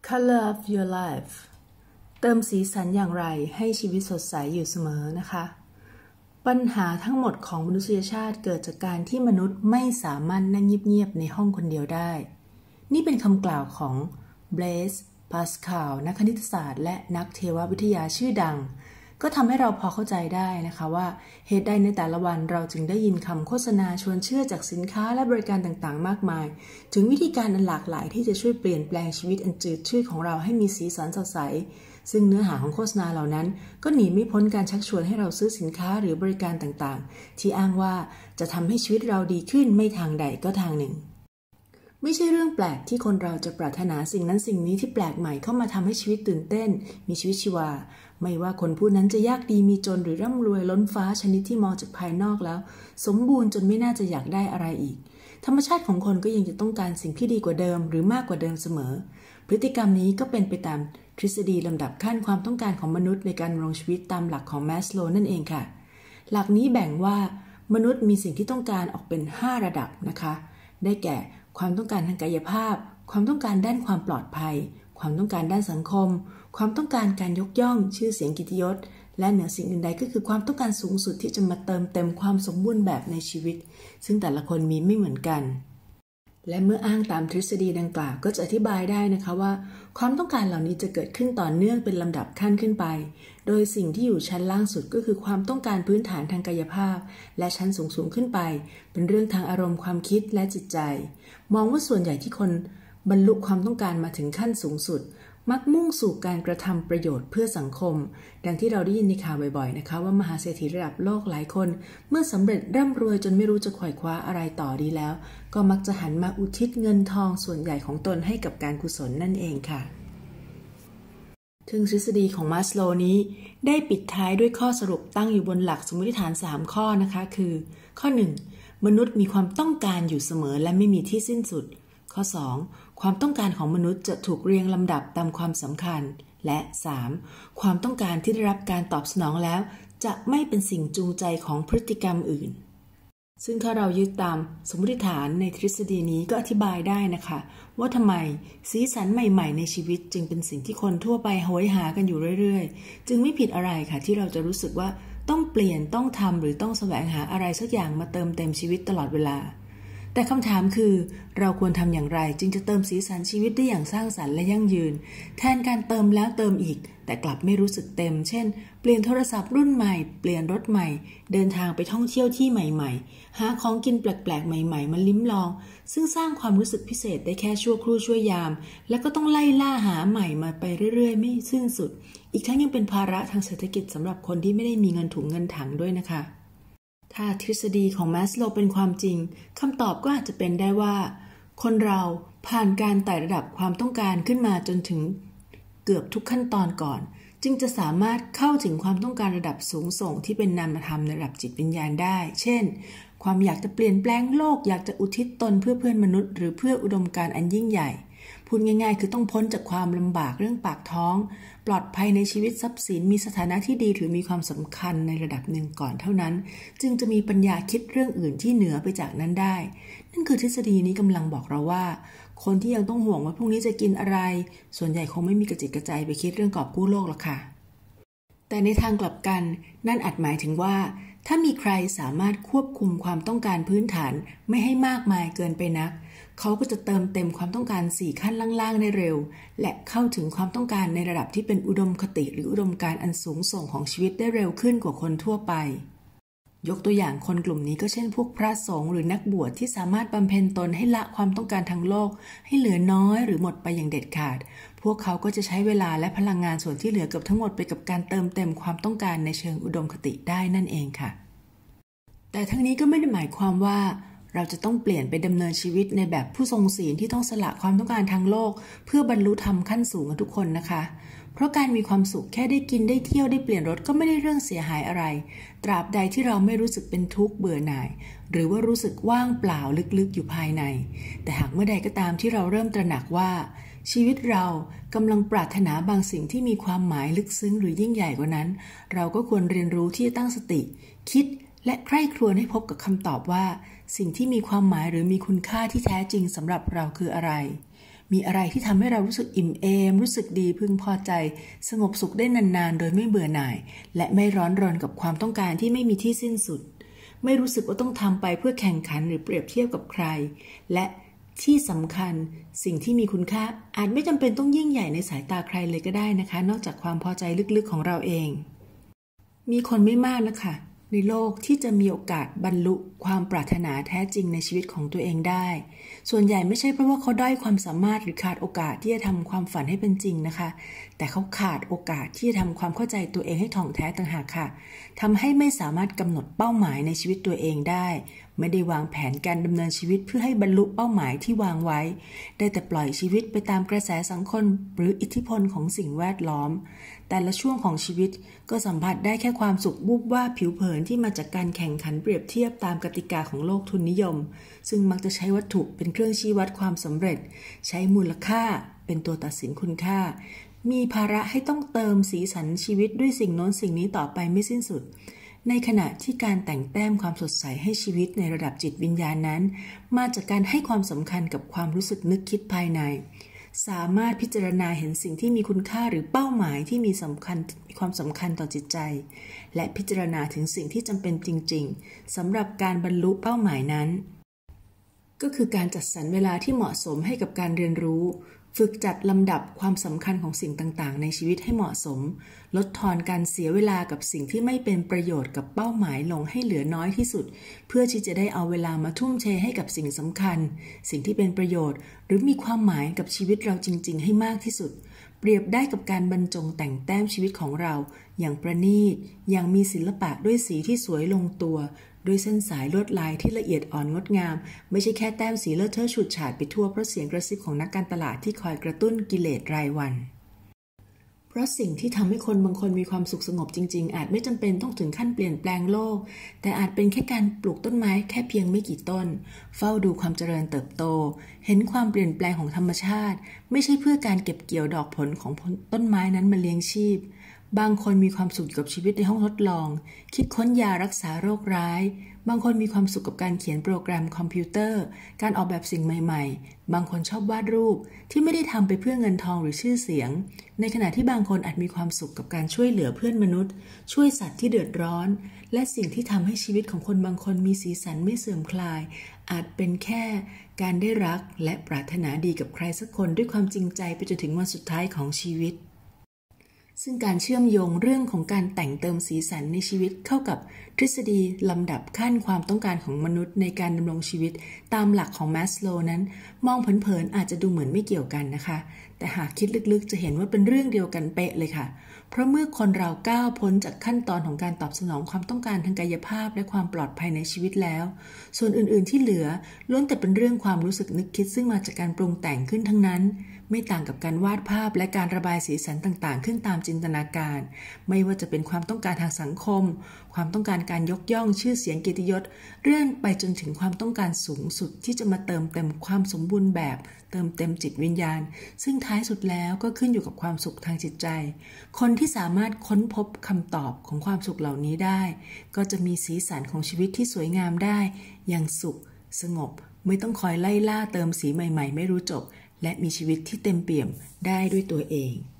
Color of your life เติมสีสันอย่างไรให้ชีวิตสดใสอยู่เสมอนะคะปัญหาทั้งหมดของมนุษยชาติเกิดจากการที่มนุษย์ไม่สามารถนั่งเงียบๆในห้องคนเดียวได้นี่เป็นคำกล่าวของ Blaise Pascal นักคณิตศาสตร์และนักเทววิทยาชื่อดังก็ทำให้เราพอเข้าใจได้นะคะว่าเหตุใดในแต่ละวันเราจึงได้ยินคำโฆษณาชวนเชื่อจากสินค้าและบริการต่างๆมากมายถึงวิธีการอันหลากหลายที่จะช่วยเปลี่ยนแปลงชีวิตอันจืดชืดของเราให้มีสีสันสดใสซึ่งเนื้อหาของโฆษณาเหล่านั้นก็หนีไม่พ้นการชักชวนให้เราซื้อสินค้าหรือบริการต่างๆที่อ้างว่าจะทำให้ชีวิตเราดีขึ้นไม่ทางใดก็ทางหนึ่งไม่ใช่เรื่องแปลกที่คนเราจะปรารถนาสิ่งนั้นสิ่งนี้ที่แปลกใหม่เข้ามาทำให้ชีวิตตื่นเต้นมีชีวิตชีวาไม่ว่าคนผู้นั้นจะยากดีมีจนหรือร่ำรวยล้นฟ้าชนิดที่มองจากภายนอกแล้วสมบูรณ์จนไม่น่าจะอยากได้อะไรอีกธรรมชาติของคนก็ยังจะต้องการสิ่งที่ดีกว่าเดิมหรือมากกว่าเดิมเสมอพฤติกรรมนี้ก็เป็นไปตามทฤษฎีลำดับขั้นความต้องการของมนุษย์ในการดำรงชีวิตตามหลักของแมสโลว์นั่นเองค่ะหลักนี้แบ่งว่ามนุษย์มีสิ่งที่ต้องการออกเป็น5ระดับนะคะได้แก่ความต้องการทางกายภาพความต้องการด้านความปลอดภัยความต้องการด้านสังคมความต้องการการยกย่องชื่อเสียงเกียรติยศและเหนือสิ่งอื่นใดก็คือความต้องการสูงสุดที่จะมาเติมเต็มความสมบูรณ์แบบในชีวิตซึ่งแต่ละคนมีไม่เหมือนกันและเมื่ออ้างตามทฤษฎีดังกล่าวก็จะอธิบายได้นะคะว่าความต้องการเหล่านี้จะเกิดขึ้นต่อเนื่องเป็นลำดับขั้นขึ้นไปโดยสิ่งที่อยู่ชั้นล่างสุดก็คือความต้องการพื้นฐานทางกายภาพและชั้นสูงขึ้นไปเป็นเรื่องทางอารมณ์ความคิดและจิตใจมองว่าส่วนใหญ่ที่คนบรรลุความต้องการมาถึงขั้นสูงสุดมักมุ่งสู่การกระทำประโยชน์เพื่อสังคมดังที่เราได้ยินในข่าวบ่อยๆนะคะว่ามหาเศรษฐีระดับโลกหลายคนเมื่อสำเร็จร่ำรวยจนไม่รู้จะไขว่คว้าอะไรต่อดีแล้วก็มักจะหันมาอุทิศเงินทองส่วนใหญ่ของตนให้กับการกุศลนั่นเองค่ะถึงทฤษฎีของมัสโลว์นี้ได้ปิดท้ายด้วยข้อสรุปตั้งอยู่บนหลักสมมติฐาน3ข้อนะคะคือข้อ1มนุษย์มีความต้องการอยู่เสมอและไม่มีที่สิ้นสุดข้อ2ความต้องการของมนุษย์จะถูกเรียงลำดับตามความสำคัญและ3ความต้องการที่ได้รับการตอบสนองแล้วจะไม่เป็นสิ่งจูงใจของพฤติกรรมอื่นซึ่งถ้าเรายึดตามสมมติฐานในทฤษฎีนี้ก็อธิบายได้นะคะว่าทำไมสีสันใหม่ๆในชีวิตจึงเป็นสิ่งที่คนทั่วไปโหยหากันอยู่เรื่อยๆจึงไม่ผิดอะไรค่ะที่เราจะรู้สึกว่าต้องเปลี่ยนต้องทำหรือต้องแสวงหาอะไรสักอย่างมาเติมเต็มชีวิตตลอดเวลาแต่คำถามคือเราควรทำอย่างไรจึงจะเติมสีสันชีวิตได้อย่างสร้างสรรค์และยั่งยืนแทนการเติมแล้วเติมอีกแต่กลับไม่รู้สึกเต็มเช่นเปลี่ยนโทรศัพท์รุ่นใหม่เปลี่ยนรถใหม่เดินทางไปท่องเที่ยวที่ใหม่ๆหาของกินแปลกๆใหม่ๆมาลิ้มลองซึ่งสร้างความรู้สึกพิเศษได้แค่ชั่วครู่ชั่วยามแล้วก็ต้องไล่ล่าหาใหม่มาไปเรื่อยๆไม่สิ้นสุดอีกทั้งยังเป็นภาระทางเศรษฐกิจสำหรับคนที่ไม่ได้มีเงินถุงเงินถังด้วยนะคะถ้าทฤษฎีของมัสโลว์เป็นความจริงคำตอบก็อาจจะเป็นได้ว่าคนเราผ่านการไต่ระดับความต้องการขึ้นมาจนถึงเกือบทุกขั้นตอนก่อนจึงจะสามารถเข้าถึงความต้องการระดับสูงส่งที่เป็นนามธรรมในระดับจิตวิญญาณได้เช่นความอยากจะเปลี่ยนแปลงโลกอยากจะอุทิศตนเพื่อเพื่อนมนุษย์หรือเพื่ออุดมการณ์อันยิ่งใหญ่พูดง่ายๆคือต้องพ้นจากความลำบากเรื่องปากท้องปลอดภัยในชีวิตทรัพย์สินมีสถานะที่ดีหรือมีความสำคัญในระดับหนึ่งก่อนเท่านั้นจึงจะมีปัญญาคิดเรื่องอื่นที่เหนือไปจากนั้นได้นั่นคือทฤษฎีนี้กำลังบอกเราว่าคนที่ยังต้องห่วงว่าพรุ่งนี้จะกินอะไรส่วนใหญ่คงไม่มีกระจิตกระใจไปคิดเรื่องกอบกู้โลกหรอกค่ะแต่ในทางกลับกันนั่นอาจหมายถึงว่าถ้ามีใครสามารถควบคุมความต้องการพื้นฐานไม่ให้มากมายเกินไปนักเขาก็จะเติมเต็มความต้องการ4ขั้นล่างๆได้เร็วและเข้าถึงความต้องการในระดับที่เป็นอุดมคติหรืออุดมการณ์อันสูงส่งของชีวิตได้เร็วขึ้นกว่าคนทั่วไปยกตัวอย่างคนกลุ่มนี้ก็เช่นพวกพระสงฆ์หรือนักบวชที่สามารถบำเพ็ญตนให้ละความต้องการทางโลกให้เหลือน้อยหรือหมดไปอย่างเด็ดขาดพวกเขาก็จะใช้เวลาและพลังงานส่วนที่เหลือเกือบทั้งหมดไปกับการเติมเต็มความต้องการในเชิงอุดมคติได้นั่นเองค่ะแต่ทั้งนี้ก็ไม่ได้หมายความว่าเราจะต้องเปลี่ยนไปดำเนินชีวิตในแบบผู้ทรงศีลที่ต้องสละความต้องการทางโลกเพื่อบรรลุธรรมขั้นสูงกันทุกคนนะคะเพราะการมีความสุขแค่ได้กินได้เที่ยวได้เปลี่ยนรถก็ไม่ได้เรื่องเสียหายอะไรตราบใดที่เราไม่รู้สึกเป็นทุกข์เบื่อหน่ายหรือว่ารู้สึกว่างเปล่าลึกๆอยู่ภายในแต่หากเมื่อใดก็ตามที่เราเริ่มตระหนักว่าชีวิตเรากำลังปรารถนาบางสิ่งที่มีความหมายลึกซึ้งหรือยิ่งใหญ่กว่านั้นเราก็ควรเรียนรู้ที่จะตั้งสติคิดและใคร่ครวญให้พบกับคำตอบว่าสิ่งที่มีความหมายหรือมีคุณค่าที่แท้จริงสำหรับเราคืออะไรมีอะไรที่ทำให้เรารู้สึกอิ่มเอมรู้สึกดีพึงพอใจสงบสุขได้นานๆโดยไม่เบื่อหน่ายและไม่ร้อนรนกับความต้องการที่ไม่มีที่สิ้นสุดไม่รู้สึกว่าต้องทำไปเพื่อแข่งขันหรือเปรียบเทียบกับใครและที่สำคัญสิ่งที่มีคุณค่าอาจไม่จำเป็นต้องยิ่งใหญ่ในสายตาใครเลยก็ได้นะคะนอกจากความพอใจลึกๆของเราเองมีคนไม่มากนะคะในโลกที่จะมีโอกาสบรรลุความปรารถนาแท้จริงในชีวิตของตัวเองได้ส่วนใหญ่ไม่ใช่เพราะว่าเขาด้อยความสามารถหรือขาดโอกาสที่จะทำความฝันให้เป็นจริงนะคะแต่เขาขาดโอกาสที่จะทำความเข้าใจตัวเองให้ถ่องแท้ต่างหากค่ะทำให้ไม่สามารถกำหนดเป้าหมายในชีวิตตัวเองได้ไม่ได้วางแผนการดำเนินชีวิตเพื่อให้บรรลุเป้าหมายที่วางไว้ได้แต่ปล่อยชีวิตไปตามกระแสสังคมหรืออิทธิพลของสิ่งแวดล้อมแต่ละช่วงของชีวิตก็สัมผัสได้แค่ความสุขวูบวาบผิวเผินที่มาจากการแข่งขันเปรียบเทียบตามกติกาของโลกทุนนิยมซึ่งมักจะใช้วัตถุเป็นเครื่องชี้วัดความสำเร็จใช้มูลค่าเป็นตัวตัดสินคุณค่ามีภาระให้ต้องเติมสีสันชีวิตด้วยสิ่งโน้นสิ่งนี้ต่อไปไม่สิ้นสุดในขณะที่การแต่งแต้มความสดใสให้ชีวิตในระดับจิตวิญญาณนั้นมาจากการให้ความสำคัญกับความรู้สึกนึกคิดภายในสามารถพิจารณาเห็นสิ่งที่มีคุณค่าหรือเป้าหมายที่มีความสำคัญต่อจิตใจและพิจารณาถึงสิ่งที่จำเป็นจริงๆสำหรับการบรรลุเป้าหมายนั้นก็คือการจัดสรรเวลาที่เหมาะสมให้กับการเรียนรู้ฝึกจัดลำดับความสำคัญของสิ่งต่างๆในชีวิตให้เหมาะสมลดทอนการเสียเวลากับสิ่งที่ไม่เป็นประโยชน์กับเป้าหมายลงให้เหลือน้อยที่สุดเพื่อที่จะได้เอาเวลามาทุ่มเทให้กับสิ่งสำคัญสิ่งที่เป็นประโยชน์หรือมีความหมายกับชีวิตเราจริงๆให้มากที่สุดเปรียบได้กับการบรรจงแต่งแต้มชีวิตของเราอย่างประณีตอย่างมีศิลปะด้วยสีที่สวยลงตัวด้วยเส้นสายลวดลายที่ละเอียดอ่อนงดงามไม่ใช่แค่แต้มสีเลอะเทอะฉูดฉาดไปทั่วเพราะเสียงกระซิบของนักการตลาดที่คอยกระตุ้นกิเลสรายวันเพราะสิ่งที่ทำให้คนบางคนมีความสุขสงบจริงๆอาจไม่จำเป็นต้องถึงขั้นเปลี่ยนแปลงโลกแต่อาจเป็นแค่การปลูกต้นไม้แค่เพียงไม่กี่ต้นเฝ้าดูความเจริญเติบโตเห็นความเปลี่ยนแปลงของธรรมชาติไม่ใช่เพื่อการเก็บเกี่ยวดอกผลของต้นไม้นั้นมาเลี้ยงชีพบางคนมีความสุขกับชีวิตในห้องทดลองคิดค้นยารักษาโรคร้ายบางคนมีความสุขกับการเขียนโปรแกรมคอมพิวเตอร์การออกแบบสิ่งใหม่ๆบางคนชอบวาดรูปที่ไม่ได้ทำไปเพื่อเงินทองหรือชื่อเสียงในขณะที่บางคนอาจมีความสุขกับการช่วยเหลือเพื่อนมนุษย์ช่วยสัตว์ที่เดือดร้อนและสิ่งที่ทำให้ชีวิตของคนบางคนมีสีสันไม่เสื่อมคลายอาจเป็นแค่การได้รักและปรารถนาดีกับใครสักคนด้วยความจริงใจไปจนถึงวันสุดท้ายของชีวิตซึ่งการเชื่อมโยงเรื่องของการแต่งเติมสีสันในชีวิตเข้ากับทฤษฎีลำดับขั้นความต้องการของมนุษย์ในการดำรงชีวิตตามหลักของแมสโลว์นั้นมองเผินๆอาจจะดูเหมือนไม่เกี่ยวกันนะคะแต่หากคิดลึกๆจะเห็นว่าเป็นเรื่องเดียวกันเป๊ะเลยค่ะเพราะเมื่อคนเราก้าวพ้นจากขั้นตอนของการตอบสนองความต้องการทางกายภาพและความปลอดภัยในชีวิตแล้วส่วนอื่นๆที่เหลือล้วนแต่เป็นเรื่องความรู้สึกนึกคิดซึ่งมาจากการปรุงแต่งขึ้นทั้งนั้นไม่ต่างกับการวาดภาพและการระบายสีสันต่างๆขึ้นตามจินตนาการไม่ว่าจะเป็นความต้องการทางสังคมความต้องการการยกย่องชื่อเสียงเกียรติยศเรื่อยไปจนถึงความต้องการสูงสุดที่จะมาเติมเต็มความสมบูรณ์แบบเติมเต็มจิตวิญญาณซึ่งท้ายสุดแล้วก็ขึ้นอยู่กับความสุขทางจิตใจคนที่สามารถค้นพบคำตอบของความสุขเหล่านี้ได้ก็จะมีสีสันของชีวิตที่สวยงามได้อย่างสุขสงบไม่ต้องคอยไล่ล่าเติมสีใหม่ๆไม่รู้จบและมีชีวิตที่เต็มเปี่ยมได้ด้วยตัวเอง